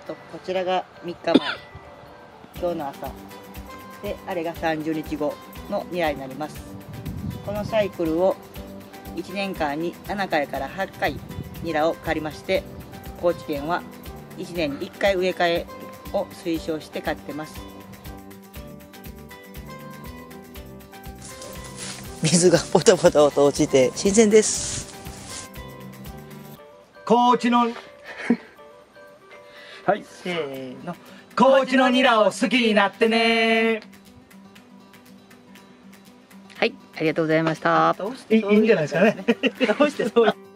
こちらが3日前、今日の朝で、あれが30日後のニラになります。このサイクルを1年間に7回から8回ニラを刈りまして、高知県は1年に1回植え替えを推奨して刈ってます。水がポタポタと落ちて新鮮です。 高知のはい、 せーの、 高知のニラを好きになってね。 はい、ありがとうございました。 いいんじゃないですかね。 どうしてそう